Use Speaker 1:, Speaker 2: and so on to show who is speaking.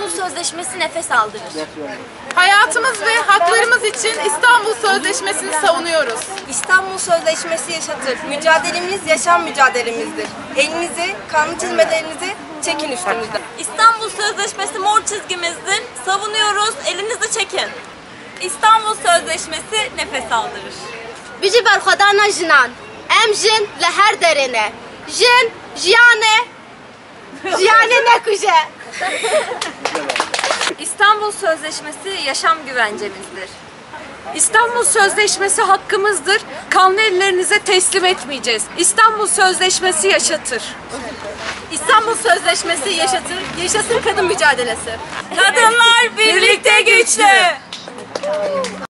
Speaker 1: İstanbul Sözleşmesi nefes aldırır.
Speaker 2: Hayatımız ve haklarımız için İstanbul Sözleşmesi'ni savunuyoruz.
Speaker 3: İstanbul Sözleşmesi yaşatır. Mücadelemiz yaşam mücadelemizdir. Elinizi, kanlı çizmelerinizi çekin üstümüzden.
Speaker 1: İstanbul Sözleşmesi mor çizgimizdir. Savunuyoruz, elinizi çekin. İstanbul Sözleşmesi nefes aldırır.
Speaker 4: Bizi berxadana jinan, em jin leher derine. Jin, jiyane ne kuje.
Speaker 1: İstanbul Sözleşmesi yaşam güvencemizdir.
Speaker 2: İstanbul Sözleşmesi hakkımızdır. Kanlı ellerinize teslim etmeyeceğiz. İstanbul Sözleşmesi yaşatır.
Speaker 1: İstanbul Sözleşmesi yaşatır. Yaşasın kadın mücadelesi. Kadınlar birlikte güçlü.